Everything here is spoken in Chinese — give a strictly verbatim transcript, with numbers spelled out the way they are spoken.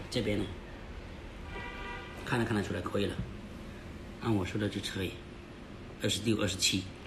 这边呢，看得看得出来可以了，按我说的去测一，二十六、二十七。